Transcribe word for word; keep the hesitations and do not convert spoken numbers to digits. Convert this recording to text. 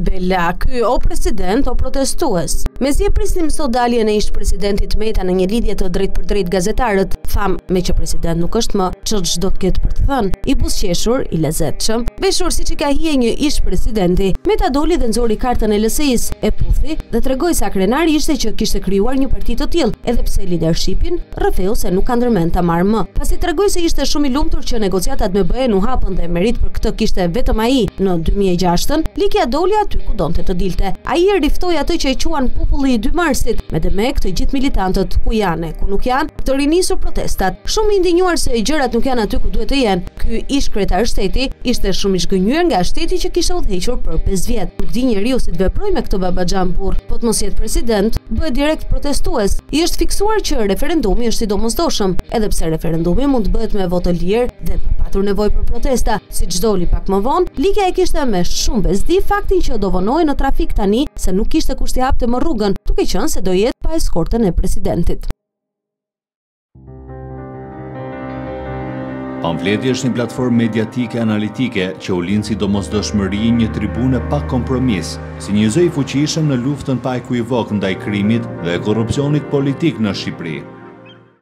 Bella, ky o president o protestues. Mezi e prisnim sot daljen e ish presidentit Meta në një lidhje të drejt për drejt gazetarët, tham me që president nuk është më, që çdo të ketë për të thënë, i buzëqeshur, i lezetshëm, veshur siç i ka hije një ish presidenti. Meta doli dhe nxori kartën e L S I-s, e puthi dhe tregoi sa krenari ishte që kishte krijuar një parti të tillë, edhe pse leadershipin rrëfeu se nuk ka ndërmend ta marrë më. Pasi tregoi se ishte shumë i lumtur që negociatat me B E-n u hapën dhe merit për këtë kishte vetëm ai në dy mijë e gjashtën, Likja doli aty ku donte të dilte. Ai e riftoi atë që e quan populli i dy marsit, me demek të gjithë militantët ku janë, ku nuk janë, të rinisur protestat. Shumë i ndinjuar se gjërat nuk janë aty ku duhet të jenë. Ky ish kryetar shteti ishte shumë i zgënjur nga shteti që kishte udhëhequr për pesë vjet. Nuk di njeriu si të veprojë me këtë babaxhan burr, po të mos jetë president, bëhet direkt protestues. I është fiksuar që referendumi është i domosdoshëm, edhe pse referendumi mund të bëhet me votë lirë dhe pa patur nevojë për protesta, siç doli pak më vonë. Likja e kishte me shumë bezdi faktin që do vonohej në trafik tani se nuk kishte kusht t'i hapte më rrugën, duke qenë se do jetë pa eskortën e presidentit. Pamfleti është një platformë mediatike analitike që u lind si domosdoshmëri një tribune pa kompromis, si një zë i fuqishëm në luftën pa ekuivok ndaj krimit dhe korrupsionit politik në Shqipëri.